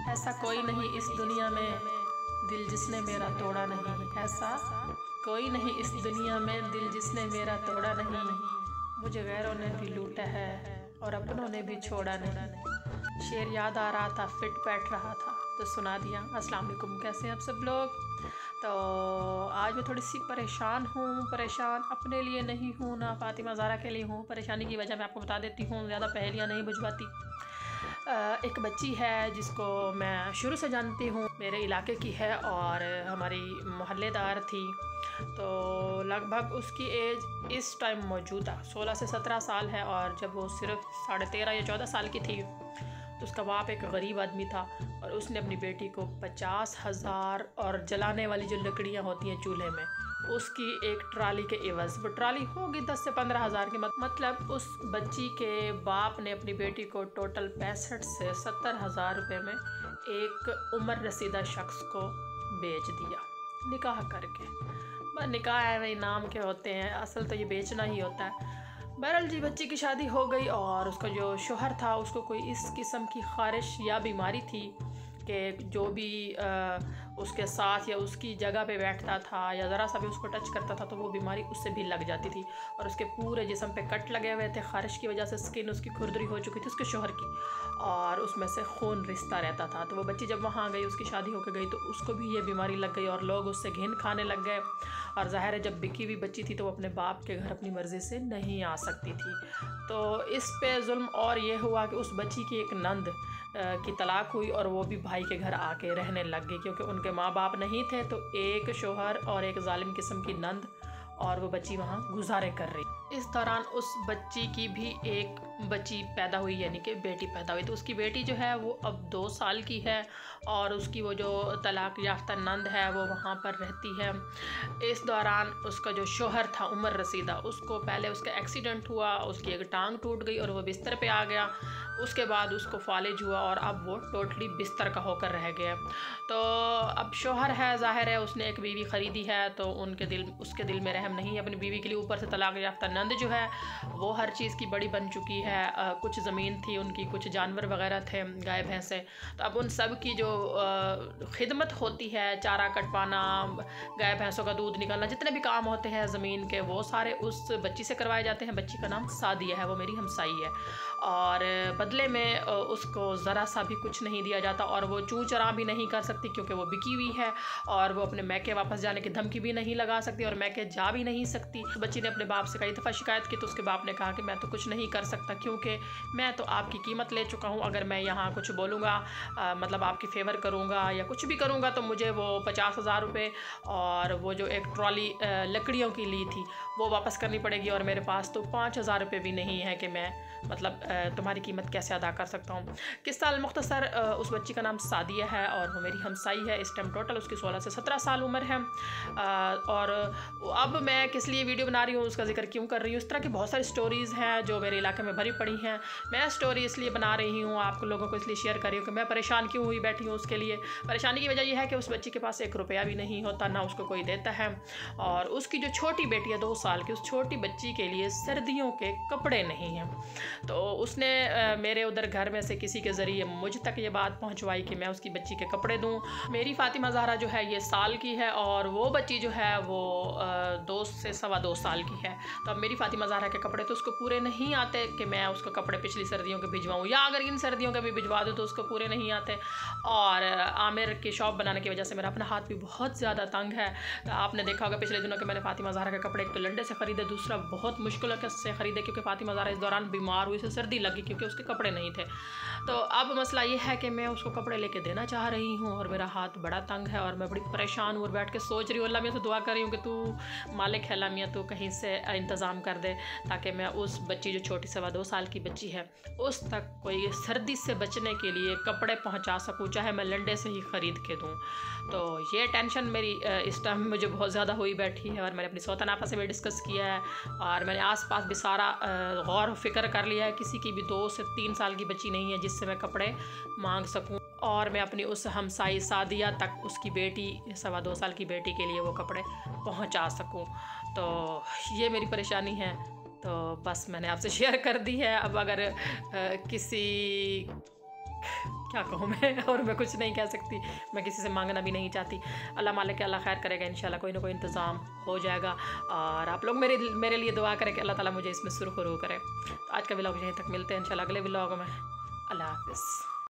ऐसा कोई नहीं इस दुनिया में दिल जिसने मेरा तोड़ा नहीं, ऐसा कोई नहीं इस दुनिया में दिल जिसने मेरा तोड़ा नहीं। मुझे गैरों ने भी लूटा है और अपनों ने भी छोड़ा नहीं। शेर याद आ रहा था, फिट बैठ रहा था तो सुना दिया। अस्सलाम वालेकुम, कैसे हैं आप सब लोग। तो आज मैं थोड़ी सी परेशान हूँ। परेशान अपने लिए नहीं हूँ, ना फातिमा ज़हरा के लिए हूँ। परेशानी की वजह मैं आपको बता देती हूँ, ज़्यादा पहेलियाँ नहीं बुझवाती। एक बच्ची है जिसको मैं शुरू से जानती हूँ, मेरे इलाके की है और हमारी मोहल्लेदार थी। तो लगभग उसकी एज इस टाइम मौजूदा 16 से 17 साल है और जब वो सिर्फ 13.5 या 14 साल की थी तो उसका बाप एक गरीब आदमी था और उसने अपनी बेटी को 50,000 और जलाने वाली जो लकड़ियाँ होती हैं चूल्हे में, उसकी एक ट्राली के एवज़, वो ट्राली होगी 10 से 15,000 की, मतलब उस बच्ची के बाप ने अपनी बेटी को टोटल 65 से 70,000 रुपये में एक उम्र रसीदा शख्स को बेच दिया निकाह करके। बस निकाह है वही नाम के होते हैं, असल तो ये बेचना ही होता है। बहरहाल जी, बच्ची की शादी हो गई और उसका जो शोहर था उसको कोई इस किस्म की ख़ारिश या बीमारी थी कि जो भी उसके साथ या उसकी जगह पे बैठता था या ज़रा सा भी उसको टच करता था तो वो बीमारी उससे भी लग जाती थी और उसके पूरे जिस्म पे कट लगे हुए थे। ख़ारिश की वजह से स्किन उसकी खुरदरी हो चुकी थी उसके शोहर की और उसमें से खून रिश्ता रहता था। तो वो बच्ची जब वहाँ गई, उसकी शादी होकर गई, तो उसको भी ये बीमारी लग गई और लोग उससे घिन खाने लग गए। और ज़ाहिर है जब बिकी हुई बच्ची थी तो वो अपने बाप के घर अपनी मर्ज़ी से नहीं आ सकती थी। तो इस पे जुल्म और ये हुआ कि उस बच्ची की एक नंद की तलाक हुई और वो भी भाई के घर आके रहने लग गई क्योंकि उनके माँ बाप नहीं थे। तो एक शोहर और एक जालिम किस्म की नंद और वो बच्ची वहाँ गुजारे कर रही। इस दौरान उस बच्ची की भी एक बच्ची पैदा हुई, यानी कि बेटी पैदा हुई। तो उसकी बेटी जो है वो अब 2 साल की है और उसकी वो जो तलाक याफ्ता नंद है वो वहाँ पर रहती है। इस दौरान उसका जो शोहर था उमर रसीदा, उसको पहले उसका एक्सीडेंट हुआ, उसकी एक टांग टूट गई और वो बिस्तर पे आ गया। उसके बाद उसको फालिज हुआ और अब वो टोटली बिस्तर का होकर रह गया। तो अब शोहर है, ज़ाहिर है उसने एक बीवी ख़रीदी है तो उसके दिल में रहम नहीं है अपनी बीवी के लिए। ऊपर से तलाक याफ्ता नंद जो है वो हर चीज़ की बड़ी बन चुकी है। कुछ ज़मीन थी उनकी, कुछ जानवर वगैरह थे, गाय भैंसे। तो अब उन सब की जो खिदमत होती है, चारा कटवाना, गाय भैंसों का दूध निकालना, जितने भी काम होते हैं ज़मीन के, वो सारे उस बच्ची से करवाए जाते हैं। बच्ची का नाम सादिया है, वो मेरी हमसाई है और बदले में उसको ज़रा सा भी कुछ नहीं दिया जाता और वो चूँ चरा भी नहीं कर सकती क्योंकि वो बिकी हुई है और वो अपने मैके वापस जाने की धमकी भी नहीं लगा सकती और मैके जा भी नहीं सकती। तो बच्ची ने अपने बाप से कई दफ़ा शिकायत की तो उसके बाप ने कहा कि मैं तो कुछ नहीं कर सकता क्योंकि मैं तो आपकी कीमत ले चुका हूँ। अगर मैं यहाँ कुछ बोलूँगा, मतलब आपकी फेवर करूँगा या कुछ भी करूँगा तो मुझे वो 50,000 रुपये और वो जो एक ट्रॉली लकड़ियों की ली थी वो वापस करनी पड़ेगी और मेरे पास तो 5,000 रुपये भी नहीं है कि मैं मतलब तुम्हारी कीमत कैसे अदा कर सकता हूँ। किस्सा मुख्तसर, उस बच्ची का नाम सादिया है और वो मेरी हमसाई है। इस टाइम टोटल उसकी 16 से 17 साल उम्र है। और अब मैं किस लिए वीडियो बना रही हूँ, उसका जिक्र क्यों कर रही हूँ, इस तरह की बहुत सारी स्टोरीज़ हैं जो मेरे इलाके में भरी पड़ी हैं। मैं स्टोरी इसलिए बना रही हूँ, आप लोगों को इसलिए शेयर कर रही हूँ कि मैं परेशान क्यों हुई बैठी हूँ। उसके लिए परेशानी की वजह यह है कि उस बच्ची के पास 1 रुपया भी नहीं होता, ना उसको कोई देता है। और उसकी जो छोटी बेटी है 2 साल की, उस छोटी बच्ची के लिए सर्दियों के कपड़े नहीं हैं। तो उसने मेरे उधर घर में से किसी के ज़रिए मुझ तक ये बात पहुंचवाई कि मैं उसकी बच्ची के कपड़े दूं। मेरी फातिमा ज़हरा जो है ये साल की है और वो बच्ची जो है वो 2 से 2.25 साल की है। तो अब मेरी फातिमा ज़हरा के कपड़े तो उसको पूरे नहीं आते कि मैं उसको कपड़े पिछली सर्दियों के भिजवाऊँ या अगर इन सर्दियों के भी भिजवा दूँ तो उसको पूरे नहीं आते। और आमिर की शॉप बनाने की वजह से मेरा अपना हाथ भी बहुत ज़्यादा तंग है। आपने देखा होगा पिछले दिनों के मैंने फातिमा ज़हरा के कपड़े एक तो लंडे से ख़रीदे, दूसरा बहुत मुश्किल से ख़रीदे क्योंकि फातिमा ज़हरा इस दौरान बीमार हुई, से सर्दी लगी क्योंकि उसके कपड़े नहीं थे। तो अब मसला ये है कि मैं उसको कपड़े लेके देना चाह रही हूँ और मेरा हाथ बड़ा तंग है और मैं बड़ी परेशान हूँ और बैठ के सोच रही हूँ, अल्लाह मियाँ से दुआ कर रही हूँ कि तू मालिक है, अल्लाह मियाँ तू कहीं से इंतज़ाम कर दे ताकि मैं उस बच्ची जो छोटी 2.25 साल की बच्ची है उस तक कोई सर्दी से बचने के लिए कपड़े पहुँचा सकूँ, चाहे मैं लंडे से ही ख़रीद के दूँ। तो ये टेंशन मेरी इस टाइम मुझे बहुत ज़्यादा हुई बैठी है और मैंने अपनी सोतनापा से भी डिस्कस किया है और मैंने आसपास भी सारा गौर फिक्र कर लिया है। किसी की भी 2 से 3 साल की बच्ची नहीं है जिससे मैं कपड़े मांग सकूं और मैं अपनी उस हमसाई सादिया तक उसकी बेटी 2.25 साल की बेटी के लिए वो कपड़े पहुंचा सकूं। तो ये मेरी परेशानी है, तो बस मैंने आपसे शेयर कर दी है। अब अगर किसी क्या कहूँ मैं, और मैं कुछ नहीं कह सकती, मैं किसी से मांगना भी नहीं चाहती। अल्लाह मालिक अल्लाह खैर करेगा, इंशाल्लाह कोई ना कोई इंतज़ाम हो जाएगा। और आप लोग मेरे लिए दुआ करें कि अल्लाह ताला मुझे इसमें सुरखरू करे। तो आज का व्लॉग यहीं तक, मिलते हैं इंशाल्लाह अगले व्लॉग में। अल्लाह हाफ़िज़।